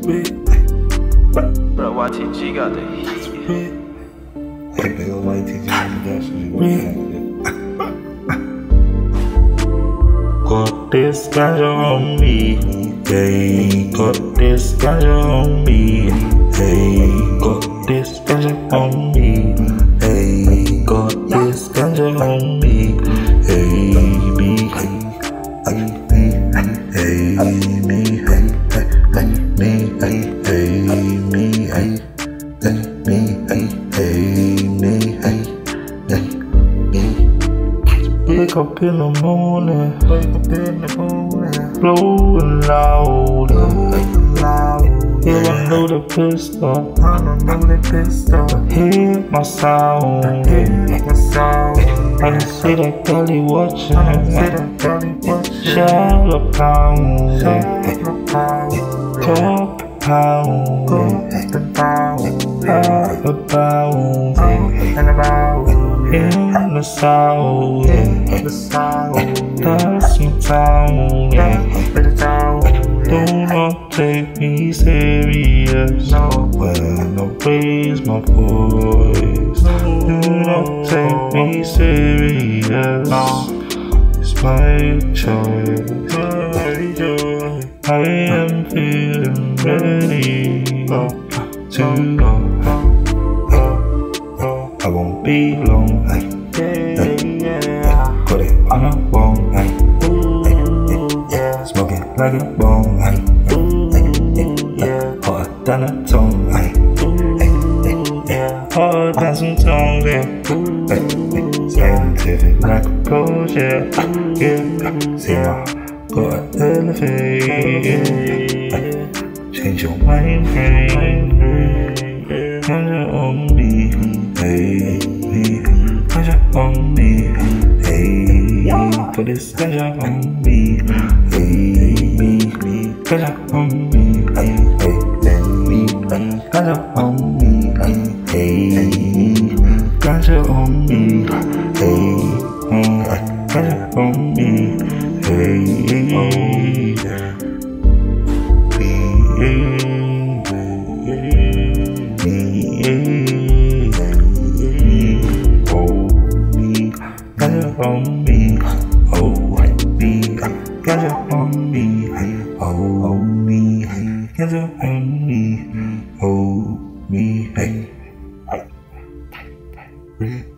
Bro, YTG got the heat. Hey, big ol' YTG got that shit. Got this ganja on me, hey. Got this ganja on me, hey. Got this ganja on me, hey. Got this ganja on me, hey. Me, hey, me, hey, me, hey, me, hey, me, hey. Wake up in the morning, blowing loud. Yeah, I know the pistol, hit my sound. I can see that gully watching, shallow pound, cup a pound, half a pound, in the south, that's my town. Do not take me serious when I raise my voice. Do not take me serious. It's my choice. I am feeling ready to go. I won't be long. Put it on a bone. Smoking like a bone. Hotter than a tongue. Hotter than some tongue. Scientific like a coach, yeah. See my got elevate. Change your mind, ganja on me, hey. Ganja on me, hey. Put this ganja on me, hey. Ganja on me, hey. Ganja on me, hey. Ganja on me, hey. Ganja on me, hey. Ganja on me, oh me, ganja on me, oh me, ganja on me, oh me, hey.